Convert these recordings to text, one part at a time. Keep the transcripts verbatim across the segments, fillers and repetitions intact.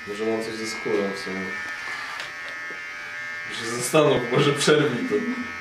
Może mam coś ze skórą w sumie. Muszę się zastanów, może przerwij to.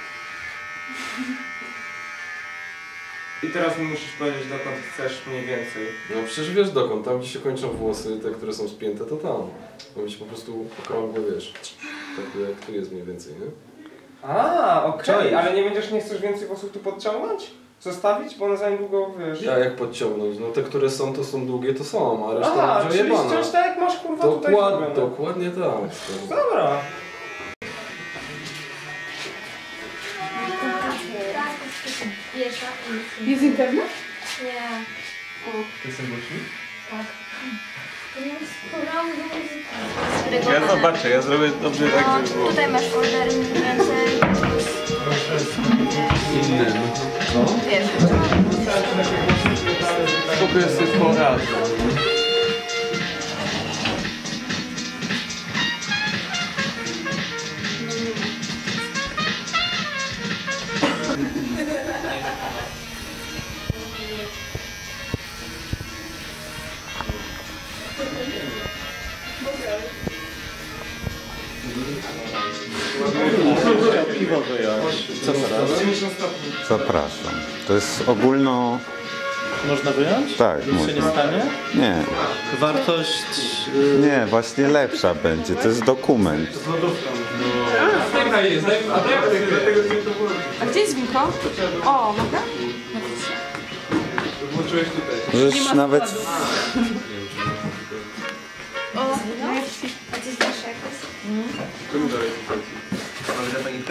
I teraz mi musisz powiedzieć, dokąd chcesz mniej więcej. No przecież wiesz dokąd, tam gdzie się kończą włosy, te, które są spięte, to tam. Powinien się po prostu okrągłe, wiesz, tak jak tu jest mniej więcej, nie? A, okej, okay. Ale nie będziesz, nie chcesz więcej włosów tu podciągnąć? Zostawić? Bo one za niedługo, wiesz... Ja jak podciągnąć? No te, które są, to są długie, to są, a reszta a, będzie czyli jebana. wciąż tak jak masz, kurwa, tutaj Dokład, dokładnie tak. Dobra. Jest internet? Nie. O. To jest głośnik? Tak. To jest program do muzyki. Ja zobaczę, ja zrobię dobrze tak, żeby było. Tutaj masz folder mniej więcej. Inny. Co? Wiesz. Spoko jest tylko raz. Co teraz? Zapraszam. To jest ogólno... Można wyjąć? Tak, nic można. się nie stanie? Nie. Wartość... Yy... Nie, właśnie lepsza będzie. To jest dokument. A gdzie jest winko? O, mogę? Włączyłeś tutaj. Możesz nawet... O, a ty znasz jakoś? Czemu dalej mamy za panikę?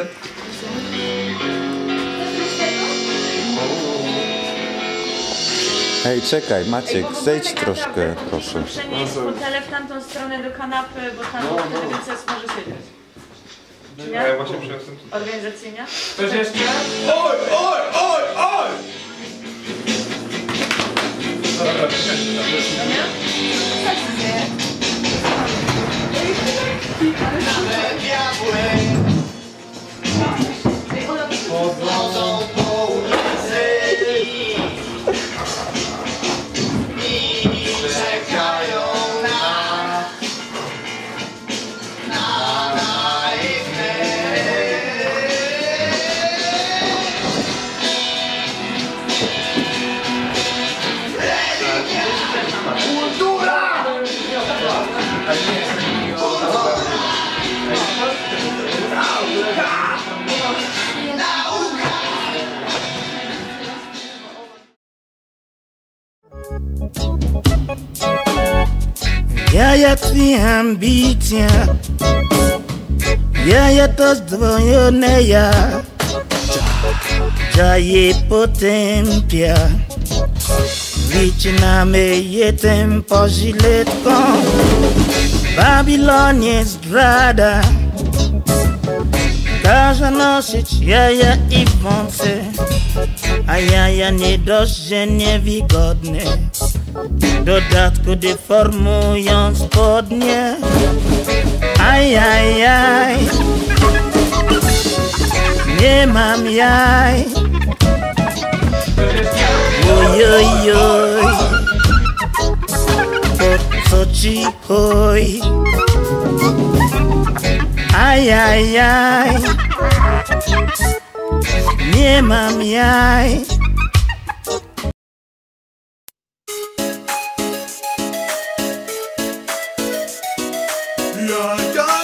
Hej, czekaj, Maciek, zejdź troszkę, proszę. Przenieść fotelę w tamtą stronę do kanapy, bo tam No, wtedy no. więcej osób może siedzieć. Czy A ja nie? właśnie przyniosłem tutaj. Organizacyjnie? Ktoś jeszcze? Oj, oj, oj, oj! Dobra, No nie? Chodzą po ulicy i czekają na na naiwny. Kultura! Jaja twi ambicja, jaja to zdwojone ja, jaje potępia. Wycinamy je tempo żyletką, Babilonie zdrada. Każe nosić jaja i wąsy, a jaja nie dość, że niewygodne. W dodatku deformują spodnie. Ajajaj, nie mam jaj. Ojojoj, po co ci hoj? Ajajaj, nie mam jaj. Ja, ja.